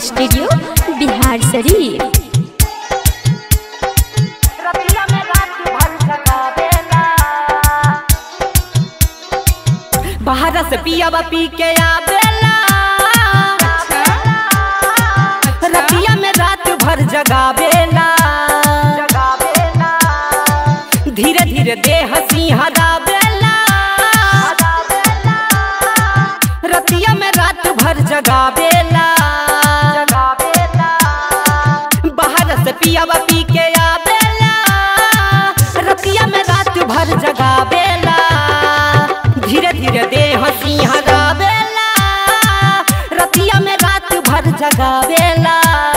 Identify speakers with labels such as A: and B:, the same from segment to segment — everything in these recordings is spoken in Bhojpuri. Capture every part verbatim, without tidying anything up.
A: स्टूडियो बिहार शरीफ।
B: बाहर से पियावा पी के आवेला, रतिया में रात भर जगावेला, धीरे धीरे देह सिंहरावेला, रतिया में रात भर जगावेला। बाहर से पियावा पी के आवेला, रतिया में रात भर जगावेला, धीरे धीरे देह सिंहरावेला, रतिया में रात भर जगावेला।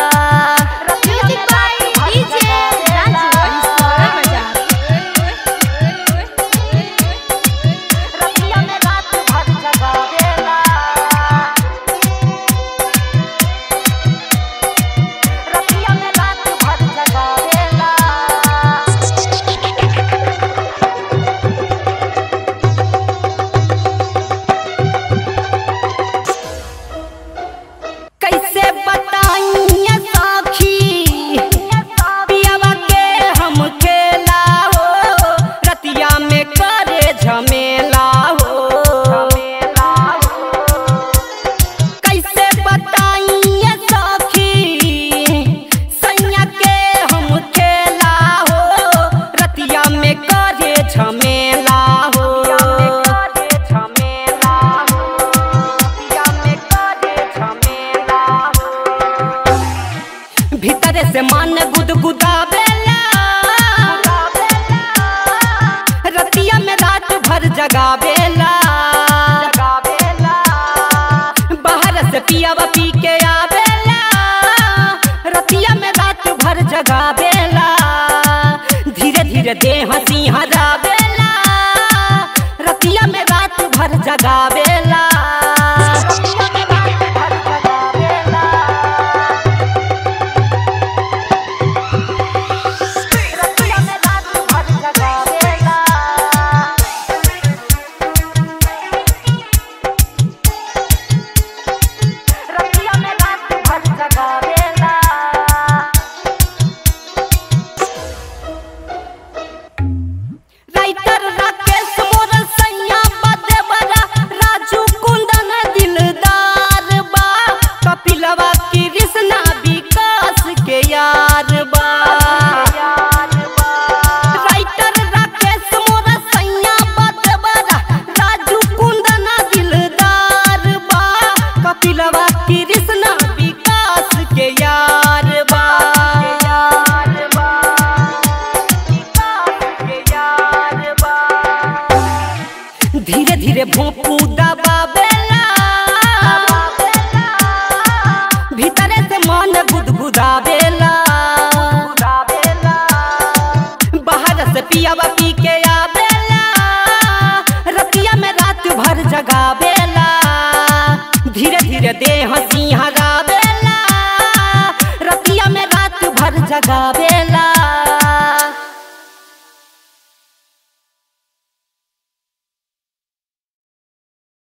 B: भीतरे से मन गुदगुदावेला, रतिया में रात भर जगावेला, बाहर से पियावा पी के आवेला, रतिया में रात भर जगावेला, धीरे धीरे देह सिंहरावेला, रतिया में रात भर जगावेला। धीरे धीरे भोंपू दबावेला, भीतरे से मन गुदगुदावेला, बाहर से पियावा पी के आवेला, रतिया में रात भर जगावेला, धीरे धीरे देह सिंहरावेला, रतिया में रात भर जगावेला।